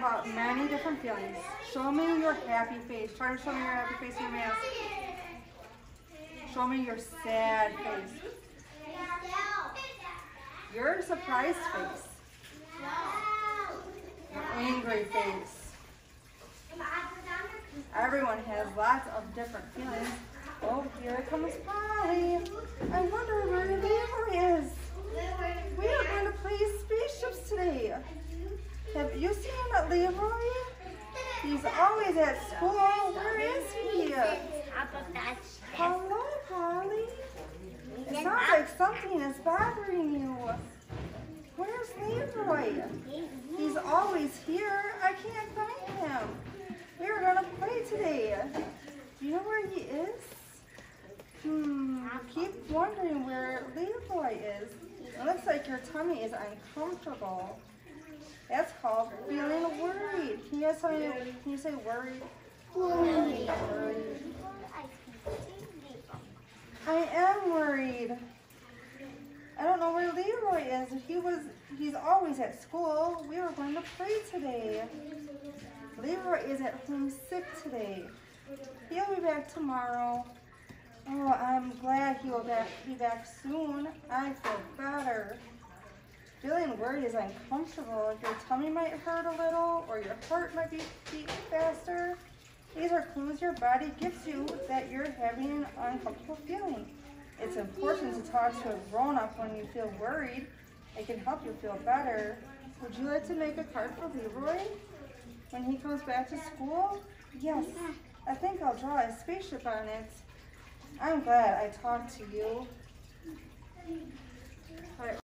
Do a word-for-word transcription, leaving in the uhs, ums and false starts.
about many different feelings. Show me your happy face. Try to show me your happy face in your mask. Show me your sad face. Your surprised face. Your angry face. Everyone has lots of different feelings. Oh, here comes Polly. I wonder where Leroy is. We are going to play spaceships today. Have you seen Leroy? He's always at school. Where is he? Hello, Polly. It sounds like something is bothering you. Where's Leroy? He's always here. I can't find him. We were going to play today. Do you know where he is? Hmm, I keep wondering where Leroy is. It looks like your tummy is uncomfortable. That's called feeling worried. Can you say, can you say worried? Worried. Worried. I am worried. I don't know where Leroy is. He was, he's always at school. We were going to play today. Leroy is at home sick today. He'll be back tomorrow. Oh, I'm glad he will back, be back soon. I feel better. Feeling worried is uncomfortable. If your tummy might hurt a little or your heart might be beating faster, these are clues your body gives you that you're having an uncomfortable feeling. It's important to talk to a grown-up when you feel worried. It can help you feel better. Would you like to make a card for Leroy when he comes back to school? Yes, I think I'll draw a spaceship on it. I'm glad I talked to you. All right.